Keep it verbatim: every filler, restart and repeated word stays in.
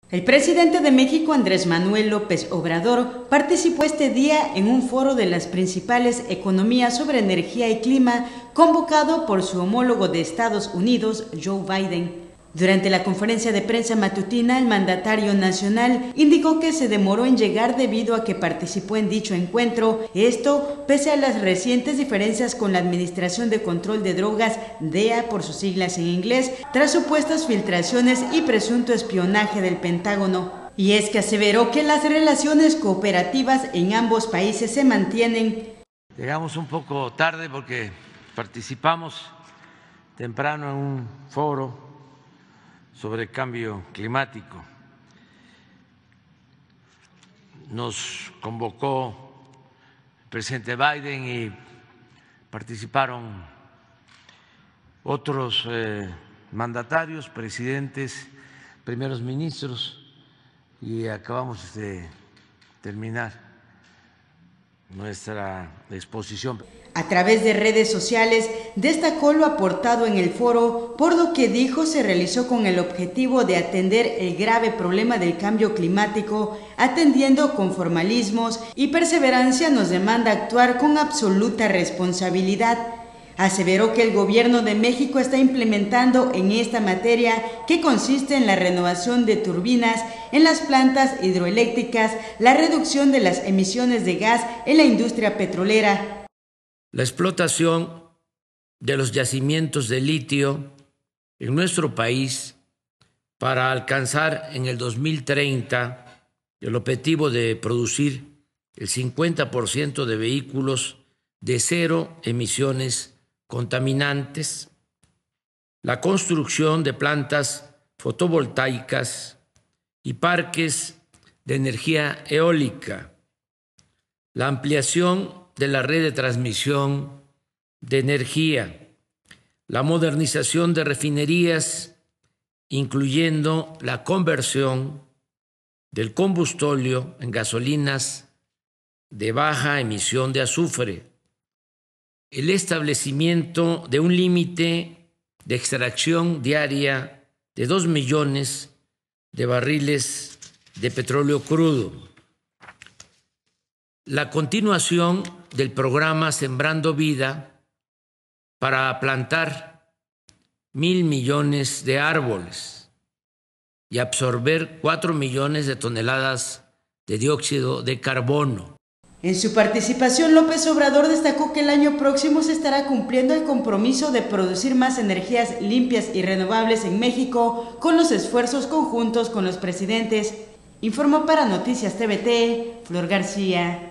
El presidente de México, Andrés Manuel López Obrador, participó este día en un foro de las principales economías sobre energía y clima convocado por su homólogo de Estados Unidos, Joe Biden. Durante la conferencia de prensa matutina, el mandatario nacional indicó que se demoró en llegar debido a que participó en dicho encuentro, esto pese a las recientes diferencias con la Administración de Control de Drogas, D E A por sus siglas en inglés, tras supuestas filtraciones y presunto espionaje del Pentágono. Y es que aseveró que las relaciones cooperativas en ambos países se mantienen. Llegamos un poco tarde porque participamos temprano en un foro sobre cambio climático. Nos convocó el presidente Biden y participaron otros eh, mandatarios, presidentes, primeros ministros, y acabamos de terminar nuestra exposición. A través de redes sociales destacó lo aportado en el foro, por lo que dijo se realizó con el objetivo de atender el grave problema del cambio climático, atendiendo con formalismos y perseverancia nos demanda actuar con absoluta responsabilidad. Aseveró que el gobierno de México está implementando en esta materia, que consiste en la renovación de turbinas en las plantas hidroeléctricas, la reducción de las emisiones de gas en la industria petrolera. La explotación de los yacimientos de litio en nuestro país para alcanzar en el dos mil treinta el objetivo de producir el cincuenta por ciento de vehículos de cero emisiones contaminantes, la construcción de plantas fotovoltaicas y parques de energía eólica, la ampliación de la red de transmisión de energía, la modernización de refinerías, incluyendo la conversión del combustóleo en gasolinas de baja emisión de azufre, el establecimiento de un límite de extracción diaria de dos millones de barriles de petróleo crudo, la continuación del programa Sembrando Vida para plantar mil millones de árboles y absorber cuatro millones de toneladas de dióxido de carbono. En su participación, López Obrador destacó que el año próximo se estará cumpliendo el compromiso de producir más energías limpias y renovables en México con los esfuerzos conjuntos con los presidentes. Informó para Noticias T V T, Flor García.